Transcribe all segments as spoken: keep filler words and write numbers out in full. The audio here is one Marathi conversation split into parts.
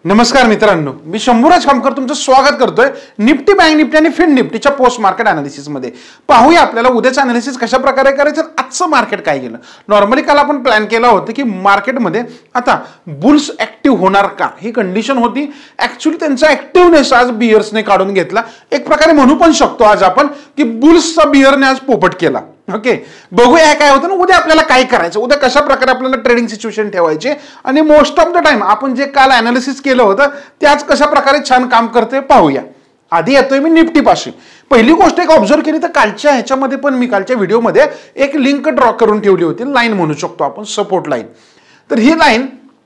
नमस्कार मित्रांनो, मी शंभूराज खामकर तुमचं स्वागत करतोय निफ्टी, बँक निफ्टी आणि फिन निफ्टीच्या पोस्ट मार्केट अनालिसिस मध्ये. पाहूया आपल्याला उद्याचं अनालिसिस कशा प्रकारे करायचं, आजचं मार्केट काय गेलं. नॉर्मली काल आपण प्लॅन केला होता की मार्केटमध्ये आता बुल्स ऍक्टिव्ह होणार का, ही कंडिशन होती. ऍक्च्युअली त्यांचा ऍक्टिव्हनेस आज बियर्सने काढून घेतला. एक प्रकारे म्हणू पण शकतो आज आपण की बुल्सचा बियरने आज पोपट केला. ओके, बघूया काय होतं ना उद्या आपल्याला काय करायचं, उद्या कशा प्रकारे आपल्याला ट्रेडिंग सिच्युएशन ठेवायचे आणि मोस्ट ऑफ द टाइम आपण जे काल अनालिसिस केलं होतं त्याच कशा प्रकारे छान काम करते पाहूया. आधी येतोय मी निफ्टी पाशी. पहिली गोष्ट एक ऑब्झर्व केली तर कालच्या ह्याच्यामध्ये पण मी कालच्या व्हिडिओमध्ये एक लिंक ड्रॉ करून ठेवली होती, लाईन म्हणू शकतो आपण, सपोर्ट लाईन. तर ही लाईन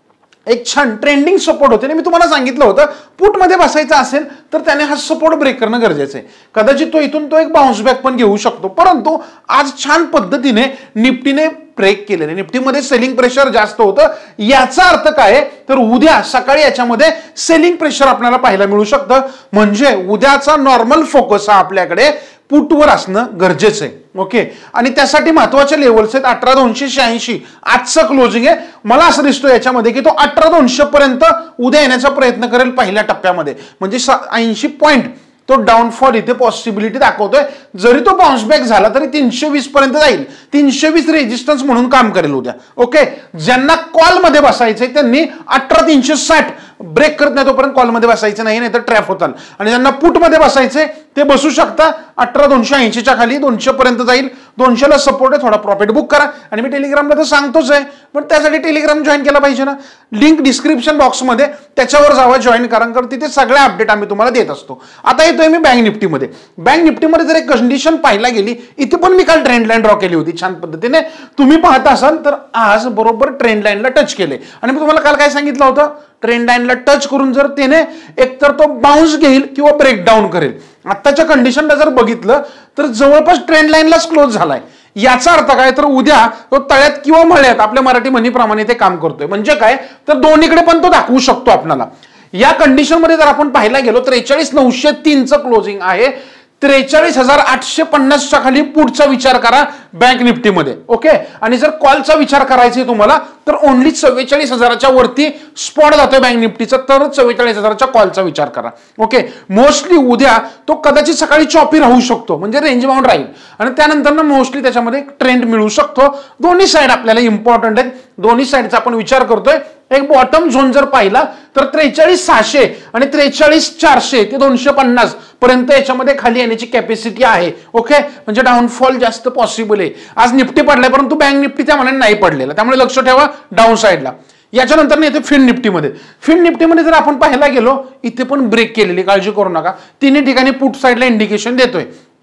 एक छान ट्रेंडिंग सपोर्ट होते. मी तुम्हाला सांगितलं होतं पुट मध्ये बसायचं असेल तर त्याने हा सपोर्ट ब्रेक करणं गरजेचं आहे. कदाचित तो इथून तो एक बाउन्स बॅक पण घेऊ शकतो, परंतु आज छान पद्धतीने निफ्टीने ब्रेक केलेले. निफ्टीमध्ये सेलिंग प्रेशर जास्त होतं. याचा अर्थ काय तर उद्या सकाळी याच्यामध्ये सेलिंग प्रेशर आपल्याला पाहायला मिळू शकतं. म्हणजे उद्याचा नॉर्मल फोकस हा आपल्याकडे पुटवर असणं गरजेचं आहे. ओके, आणि त्यासाठी महत्वाचे लेवल्स आहेत अठरा दोनशे शहाऐंशी आजचं क्लोजिंग आहे. मला असं दिसतो याच्यामध्ये की तो अठरा दोनशे पर्यंत उद्या येण्याचा प्रयत्न करेल पहिल्या टप्प्यामध्ये. म्हणजे ऐंशी पॉईंट तो डाऊनफॉल इथे पॉसिबिलिटी दाखवतोय. जरी तो बाउन्स बॅक झाला तरी तीनशे वीस पर्यंत जाईल. तीनशे वीस रेजिस्टन्स म्हणून काम करेल उद्या. ओके, ज्यांना कॉल मध्ये बसायचंय त्यांनी अठरा तीनशे साठ ब्रेक करत नाही तोपर्यंत कॉल मध्ये बसायचं नाही, नाही तर ट्रॅप होताल. आणि ज्यांना पुट मध्ये बसायचंय ते बसू शकता. अठरा दोनशे ऐंशीच्या खाली दोनशे पर्यंत जाईल. दोनशेला सपोर्ट आहे, थोडा प्रॉफिट बुक करा. आणि मी टेलिग्रामला तर सांगतोच आहे, पण त्यासाठी टेलिग्राम जॉईन केला पाहिजे ना. लिंक डिस्क्रिप्शन बॉक्समध्ये त्याच्यावर जावा, जॉईन करा, कारण तिथे सगळे अपडेट आम्ही तुम्हाला देत असतो. आता येतोय मी बँक निफ्टीमध्ये. बँक निफ्टीमध्ये जर एक कंडिशन पाहायला गेली, इथे पण मी काल ट्रेंड लाईन ड्रॉ केली होती छान पद्धतीने. तुम्ही पाहता असाल तर आज बरोबर ट्रेंड लाईनला टच केले. आणि मी तुम्हाला काल काय सांगितलं होतं, ट्रेंड लाईनला टच करून जर त्याने एकतर तो बाउन्स घेईल किंवा ब्रेकडाऊन करेल. आत्ताच्या कंडिशनला जर बघितलं तर जवळपास ट्रेंड लाईनलाच क्लोज झालाय. याचा अर्थ काय तर उद्या तो तळ्यात किंवा मळ्यात, आपल्या मराठी म्हणीप्रमाणे ते काम करतोय. म्हणजे काय तर दोन्हीकडे पण तो दाखवू शकतो आपल्याला. या कंडिशन मध्ये जर आपण पाहायला गेलो त्रेचाळीस नऊशे तीनचं क्लोजिंग आहे. त्रेचाळीस हजार आठशे पन्नासच्या खाली पुढचा विचार करा बँक निफ्टीमध्ये. ओके, आणि जर कॉलचा विचार करायचा आहे तुम्हाला तर ओनली चव्वेचाळीस हजाराच्या वरती स्पॉट जातोय बँक निफ्टीचा, तर चव्वेचाळीस हजाराच्या कॉलचा विचार करा. ओके, मोस्टली उद्या तो कदाचित सकाळी चॉपी राहू शकतो, म्हणजे रेंज बाउंड राहील. आणि त्यानंतर मोस्टली त्याच्यामध्ये ट्रेंड मिळू शकतो. दोन्ही साईड आपल्याला इम्पॉर्टंट आहेत. दोन्ही साईडचा आपण विचार करतोय. एक बॉटम झोन जर पाहिला तर त्रेचाळीस सहाशे आणि त्रेचाळीस चारशे ते दोनशे पन्नास पर्यंत याच्यामध्ये खाली येण्याची कॅपॅसिटी आहे. ओके, म्हणजे डाऊनफॉल जास्त पॉसिबल आहे. आज निफ्टी पडलाय परंतु बँक निफ्टी त्या मनाने नाही पडलेला, त्यामुळे लक्ष ठेवा डाऊन साईडला. याच्यानंतर येते फिन निफ्टीमध्ये. फिन निफ्टीमध्ये जर आपण पाहायला गेलो इथे पण ब्रेक केलेली, काळजी करू नका. तिन्ही ठिकाणी पुट साईडला इंडिकेशन देतोय.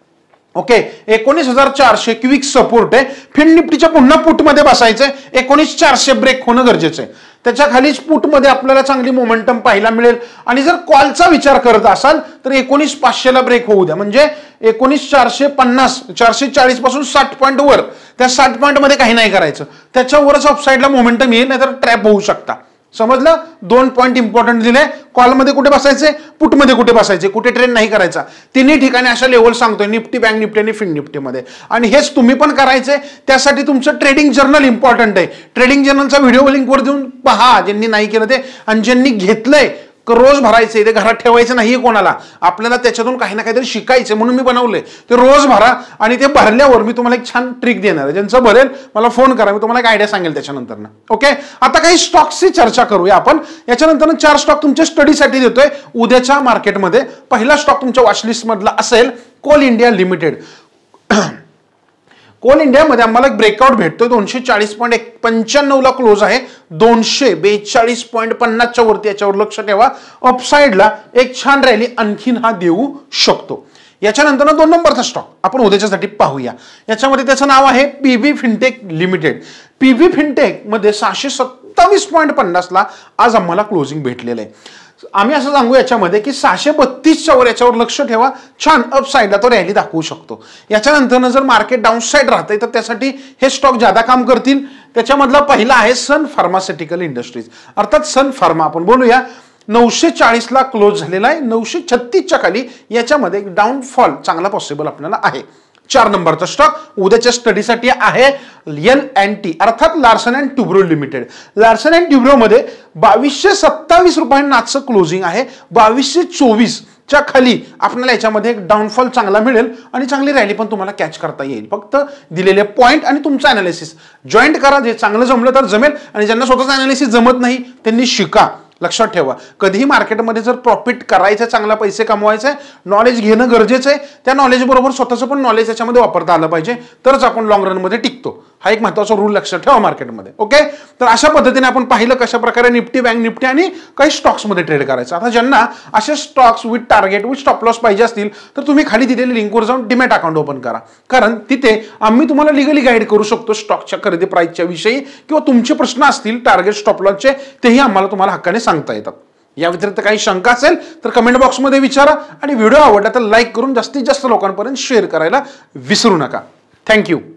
ओके, एकोणीस हजार चारशे क्विक सपोर्ट आहे. फिन निफ्टीच्या पुन्हा पुट मध्ये बसायचंय. एकोणीस चारशे ब्रेक होणं गरजेचं आहे. त्याच्या खालीच पुट मध्ये आपल्याला चांगली मोमेंटम पाहायला मिळेल. आणि जर कॉलचा विचार करत असाल तर एकोणीस पाचशे ला ब्रेक होऊ द्या. म्हणजे एकोणीस चारशे पन्नास चारशे चाळीस पासून साठ पॉईंट वर, त्या साठ पॉईंट मध्ये काही नाही करायचं. त्याच्यावरच अपसाईडला मोमेंटम येईल, नाहीतर ट्रॅप होऊ शकता. समजलं? दोन पॉईंट इम्पॉर्टंट दिले. कॉलमध्ये कुठे बसायचे, पुटमध्ये कुठे बसायचे, कुठे ट्रेड नाही करायचा. तिन्ही ठिकाणी अशा लेवल सांगतोय निफ्टी, बँक निफ्टी आणि फिन निफ्टीमध्ये. आणि हेच तुम्ही पण करायचंय. त्यासाठी तुमचं ट्रेडिंग जर्नल इम्पॉर्टंट आहे. ट्रेडिंग जर्नलचा व्हिडिओ लिंकवर देऊन पहा ज्यांनी नाही केलं ते, आणि ज्यांनी घेतलंय रोज भरायचे, ते घरात ठेवायचं नाहीये कोणाला. आपल्याला त्याच्यातून काही ना काहीतरी शिकायचं म्हणून मी बनवलंय. ते रोज भरा आणि ते भरल्यावर मी तुम्हाला एक छान ट्रिक देणार आहे. ज्यांचं भरेल मला फोन करा, मी तुम्हाला एक आयडिया सांगेल त्याच्यानंतर ना. ओके, आता काही स्टॉक्सची चर्चा करूया आपण. याच्यानंतर चार स्टॉक तुमच्या स्टडीसाठी देतोय उद्याच्या मार्केटमध्ये. पहिला स्टॉक तुमच्या वॉचलिस्ट मधला असेल कोल इंडिया लिमिटेड. कोल इंडियामध्ये आम्हाला एक ब्रेकआउट भेटतोय. दोनशे चाळीस पॉईंट पंच्याण्णव ला क्लोज आहे. दोनशे बेचाळीस पॉईंट पन्नासच्या वरती, याच्यावर लक्ष ठेवा. अपसाईडला एक छान रॅली आणखीन हा देऊ शकतो. याच्यानंतर दोन नंबरचा स्टॉक आपण उद्याच्यासाठी पाहूया. याच्यामध्ये त्याचं नाव आहे PV fintech limited. PV fintech मध्ये सहाशे सत्तावीस पॉईंट पन्नास ला आज आम्हाला क्लोजिंग भेटलेलं आहे. आम्ही असं सांगू याच्यामध्ये की सहाशे बत्तीसच्या वर याच्यावर लक्ष ठेवा. छान अपसाईडला तो रॅली दाखवू शकतो. याच्यानंतर जर मार्केट डाऊन साईड राहतंय तर त्यासाठी हे स्टॉक ज्यादा काम करतील. त्याच्यामधला पहिला आहे सन फार्मास्युटिकल इंडस्ट्रीज, अर्थात सन फार्मा आपण बोलूया. नऊशे चाळीस ला क्लोज झालेला आहे. नऊशे छत्तीसच्या खाली याच्यामध्ये डाऊनफॉल चांगला पॉसिबल आपल्याला आहे. चार नंबरचा स्टॉक उद्याच्या स्टडीसाठी आहे एल अँड टी अर्थात Larsen and Toubro limited. Larsen and Toubro मध्ये बावीसशे सत्तावीस रुपयांना आजचं क्लोजिंग आहे. बावीसशे चोवीस च्या खाली आपल्याला याच्यामध्ये एक डाऊनफॉल चांगला मिळेल आणि चांगली रॅली पण तुम्हाला कॅच करता येईल. फक्त दिलेले पॉईंट आणि तुमचं अनालिसिस जॉईंट करा. जे चांगलं जमलं तर जमेल आणि ज्यांना स्वतःचं अनालिसिस जमत नाही त्यांनी शिका. लक्षात ठेवा, कधीही मार्केटमध्ये जर प्रॉफिट करायचं, चांगला पैसे कमवायचे, नॉलेज घेणं गरजेचं आहे. त्या नॉलेज बरोबर स्वतःचं पण नॉलेज याच्यामध्ये वापरता आलं पाहिजे, तरच आपण लॉंग रन मध्ये टिकतो. हा एक महत्त्वाचा रूल लक्षात ठेवा मार्केटमध्ये. ओके, तर अशा पद्धतीने आपण पाहिलं कशा प्रकारे निफ्टी, बँक निफ्टी आणि काही स्टॉक्समध्ये ट्रेड करायचं. आता ज्यांना असे stocks with target with stop loss पाहिजे असतील तर तुम्ही खाली दिलेल्या लिंकवर जाऊन डीमॅट अकाउंट ओपन करा, कारण तिथे आम्ही तुम्हाला लिगली गाईड करू शकतो स्टॉकच्या खरेदी प्राइसच्या विषयी, किंवा तुमचे प्रश्न असतील टार्गेट स्टॉप लॉसचे तेही आम्हाला तुम्हाला हक्काने सांगता येतात. या व्यतिरिक्त काही शंका असेल तर कमेंट बॉक्समध्ये विचारा आणि व्हिडिओ आवडला तर लाईक करून जास्तीत जास्त लोकांपर्यंत शेअर करायला विसरू नका. थँक्यू.